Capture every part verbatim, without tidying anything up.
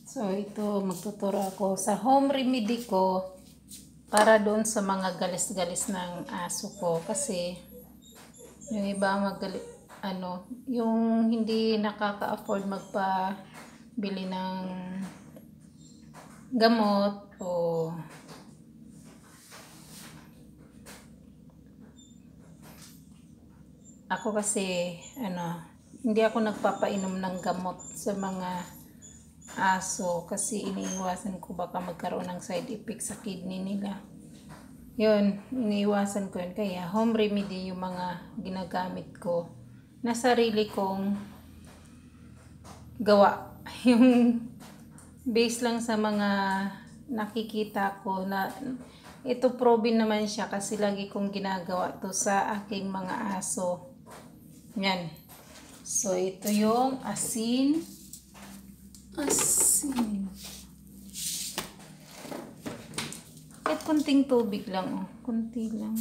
So ito, magtuturo ako sa home remedy ko para doon sa mga galis-galis ng aso ko. Kasi yung iba magali, ano, yung hindi nakaka-afford magpabili ng gamot o ako kasi ano, hindi ako nagpapainom ng gamot sa mga aso kasi iniiwasan ko baka magkaroon ng side effect sa kidney nila. Yun, iniiwasan ko yun. Kaya home remedy yung mga ginagamit ko na sarili kong gawa. Yung base lang sa mga nakikita ko na ito proven naman siya kasi lagi kong ginagawa to sa aking mga aso. Yan. So ito yung asin. Asin. Kahit kunting tubig lang, oh. Kunti lang.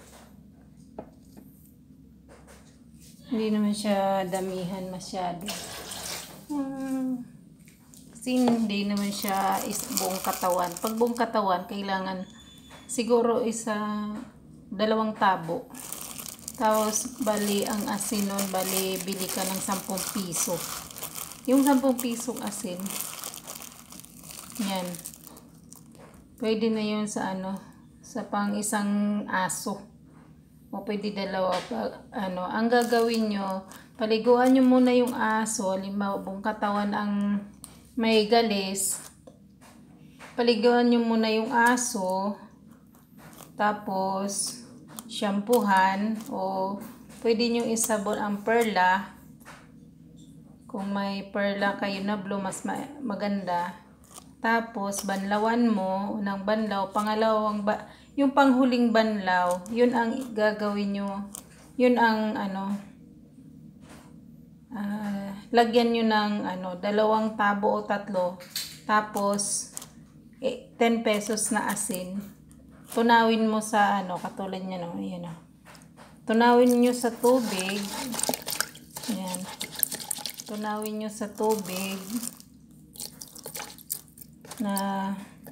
Hindi naman siya damihan masyado. Hmm. Kasi hindi naman siya is buong katawan. Pag buong katawan, kailangan siguro isa dalawang tabo. Tapos, bali ang asin nun, bali bili ka ng sampung piso. Yung sampung pisong asin, yan. Pwede na yun sa ano, sa pang isang aso. O pwede dalawa. Pa, ano, ang gagawin nyo, paliguan nyo muna yung aso. Halimbawa, buong katawan ang may galis. Paliguan nyo muna yung aso. Tapos, shampoohan. O pwede nyo isabon ang perla. Kung may perla kayo na blue, mas ma maganda. Tapos, banlawan mo. Unang banlaw. Pangalawang, ba yung panghuling banlaw, yun ang gagawin nyo. Yun ang, ano, uh, lagyan nyo ng, ano, dalawang tabo o tatlo. Tapos, eh, ten pesos na asin. Tunawin mo sa, ano, katulad nyo, no? Ayan, no? Tunawin nyo sa tubig. Ayan. Tunawin nyo sa tubig na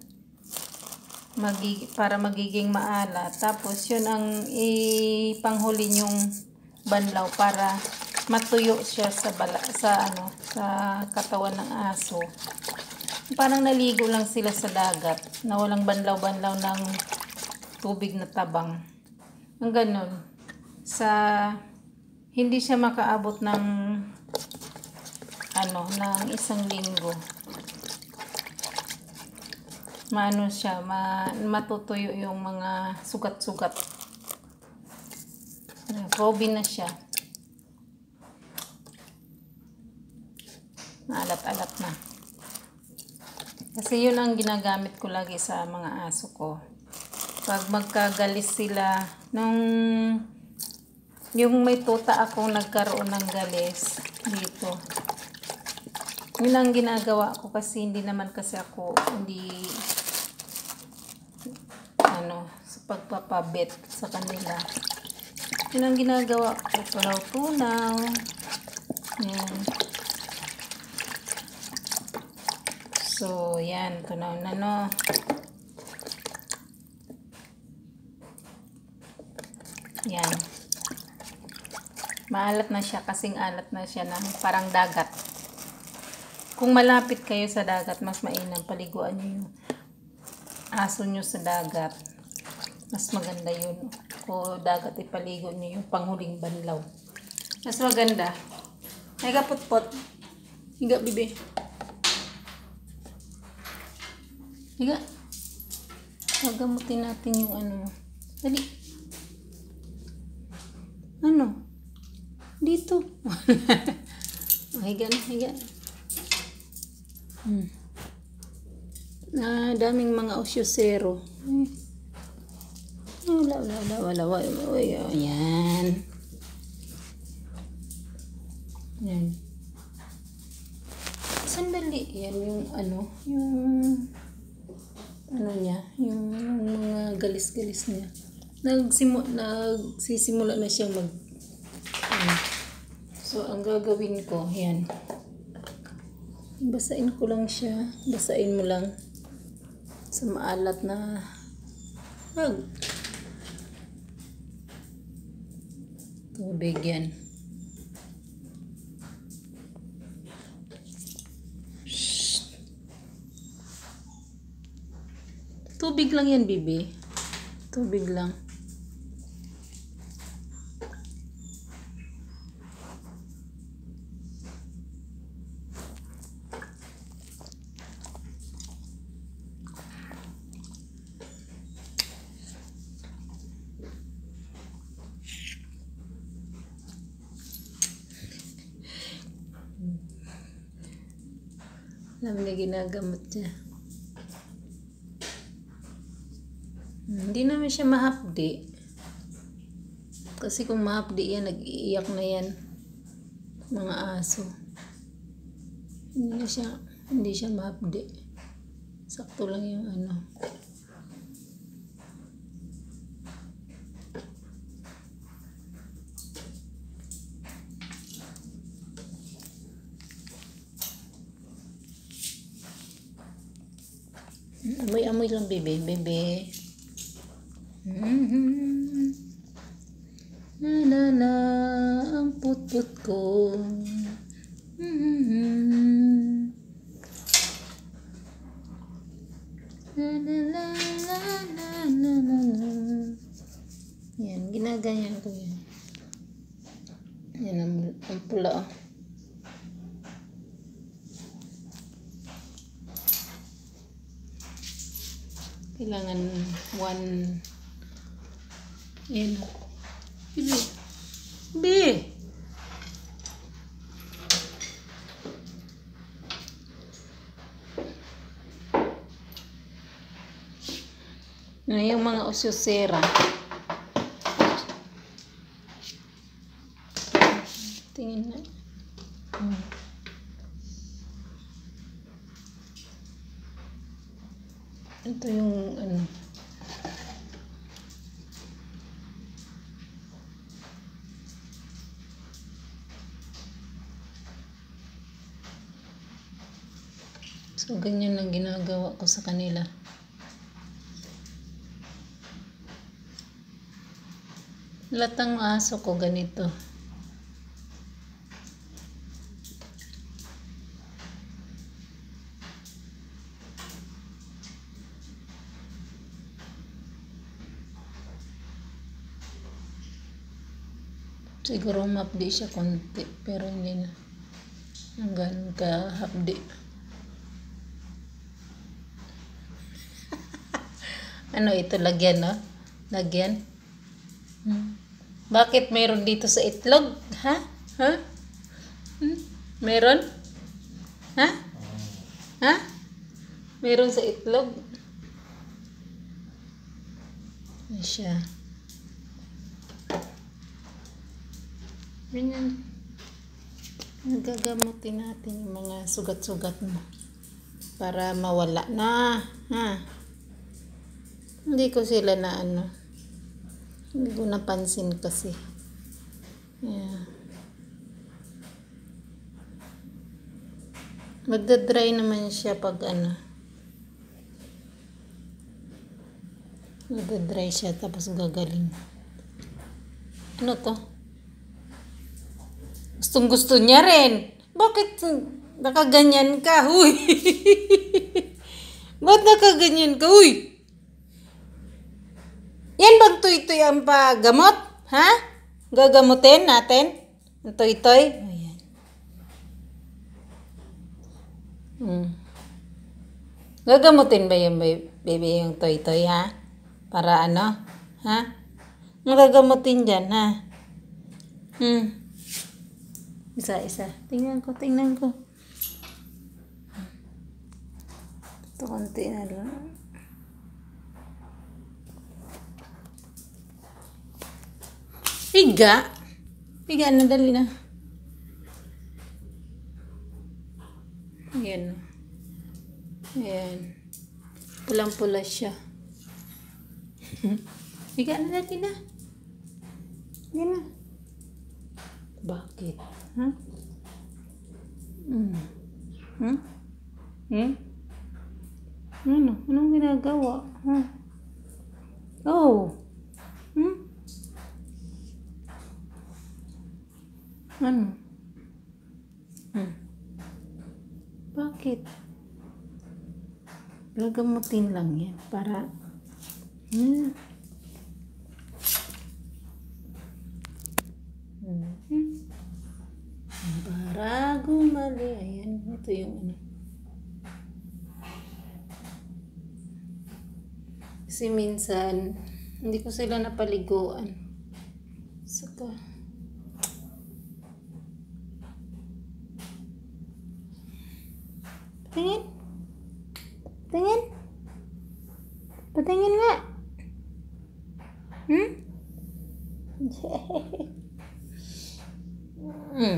magig para magiging maalat. Tapos yun ang ipanghuli nyong banlaw para matuyo siya sa bala, sa ano sa katawan ng aso. Parang naligo lang sila sa dagat na walang banlaw-banlaw ng tubig na tabang. Ang ganun. Sa hindi siya makaabot ng ano, ng isang linggo. Maano siya, ma matutuyo yung mga sugat-sugat. Proven na siya. Alat-alat na. Kasi yun ang ginagamit ko lagi sa mga aso ko. Pag magkagalis sila, nung yung may tuta akong nagkaroon ng galis dito. Yun ang ginagawa ko kasi hindi naman kasi ako hindi ano sa pagpapabet sa kanila. Yun ang ginagawa ko. Tunaw-tunaw. Yan. So, yan. Tunaw na, no. Yan. Maalat na siya kasing alat na siya ng parang dagat. Kung malapit kayo sa dagat, mas mainam paliguan nyo yung aso nyo sa dagat. Mas maganda yun. Kung dagat ipaligo nyo yung panghuling banlaw. Mas maganda. Higa put-put. Higa, bibi. Higa. Pagamutin natin yung ano. Dali. Ano? Dito. Higa na, higa. Hmm. Ah, daming mga osyosero. Hmm. Wala, wala, wala, wala, wala, wala. Yan. Yan. Sandali. Yan yung ano, yung ano niya, yung mga galis-galis niya. Nagsimu, nagsisimula na siyang mag ano. So, ang gagawin ko, yan. Basain ko lang siya. Basain mo lang sa maalat na hag. Tubig yan. Shhh. Tubig lang yan, bibi. Tubig lang. Alam na ginagamot niya. Hindi naman siya mahapdi. Kasi kung mahapdi yan, nag-iiyak na yan. Mga aso. Hindi na siya, hindi siya mahapdi. Sakto lang yung ano. Amoy-amoy lang, bebe. Bebe. Mm-hmm. Na na na, ang put-put ko. Mm-hmm. Na na na na na na na na. Yan, ginaganyan ko yan. Yan ang, ang pula, oh. Kailangan one. Ayan. Bibi. Bibi. Na yung mga osyosera. Tingin na. Hmm. Ito yung ano. So, ganyan lang ginagawa ko sa kanila. Latang aso ko ganito. Siguro mapdi siya konti, pero hindi na hanggang kahapdi. Ano ito, lagyan, no? Lagyan. Hmm. Bakit meron dito sa itlog? Ha? Ha? Hmm? Meron? Ha? Ha? Meron sa itlog? Ano siya? Ganyan. Nagagamutin natin yung mga sugat-sugat mo para mawala na. Ha? Hindi ko sila na ano. Hindi ko napansin kasi. Yeah. Magdadry naman siya pag ano. Magdadry siya tapos gagaling. Ano to? Gustong gusto niya rin. Bakit nakaganyan ka? Huy! Ba't nakaganyan ka? Huy! Yan bang tuy-tuy ang paggamot? Ha? Gagamutin natin? Ang tuy-tuy? Ayan. Hmm. Gagamutin ba yung baby yung tuy-tuy, ha? Para ano? Ha? Magagamutin dyan, ha? Hmm. Isa-isa. Tingnan ko, tingnan ko. Ito, konti na lang. Higa. Higa na, dali na. Ayan. Ayan. Pulang-pula siya. Higa na, dali na. Higa na. Bakit? Ha? Hmm. Hmm? Hmm? Ano? Anong ginagawa? Huh? Oh! Hmm? Ano? Hmm? Bakit? Gagamutin lang yan para hmm. Hmm. Para gumali. Ayan, ito yung ano. Kasi minsan hindi ko sila napaliguan. Saka Patingin. Patingin. Patingin nga. Hmm? hmm.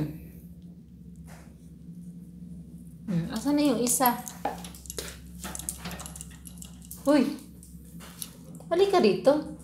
Hmm. Asan na yung isa? Hoy. Halika dito.